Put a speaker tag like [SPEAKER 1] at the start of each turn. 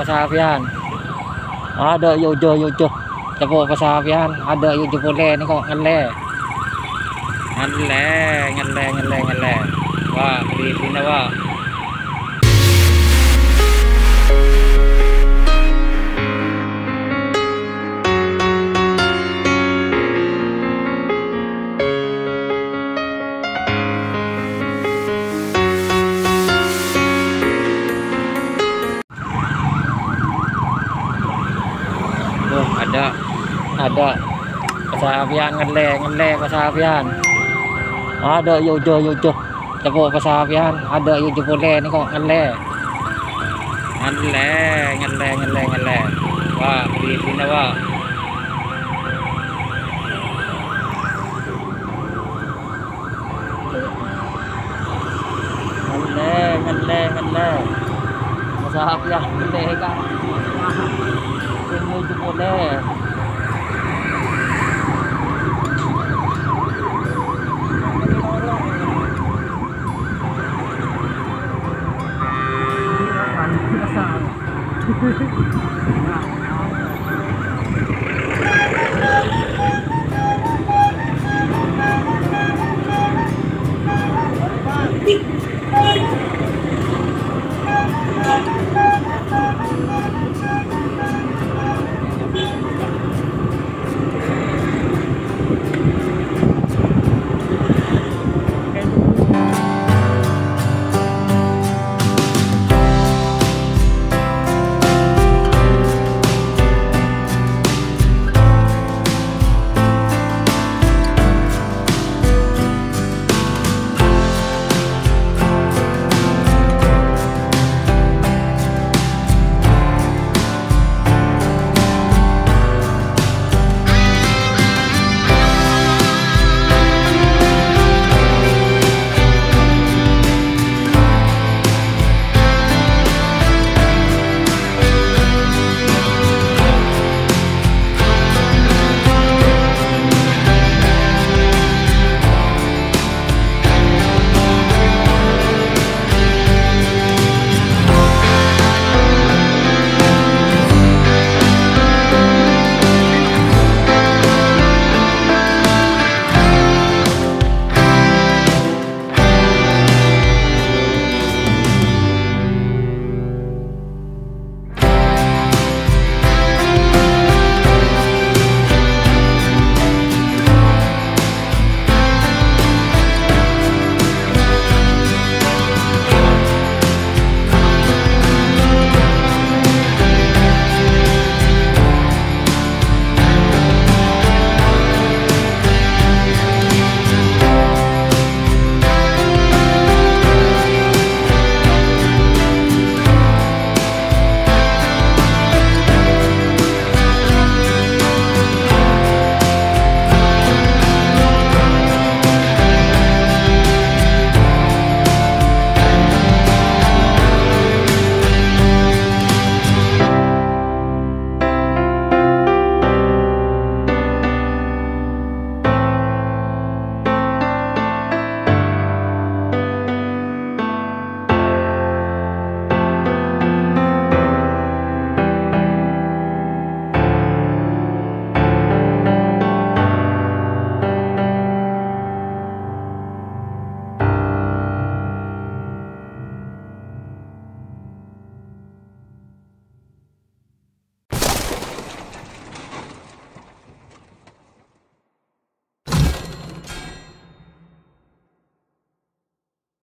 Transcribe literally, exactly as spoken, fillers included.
[SPEAKER 1] pasapian. Ada yo jo yo jo. Tepuk pasapian, ada yo jo boleh ni kok ngele. Ngele, ngele, ngele, ngele. Wah, di sini wah. Oh, ada ada pasapian ngele ngele pasapian. Ada yo jo yo jo. Tepuk pasapian, ada yo jo boleh ni kok ngele. Ngele, ngele, ngele, ngele. Wah, di sini wah. Ngele, ngele, ngele. Pasapian ngele kan. Ini jo boleh.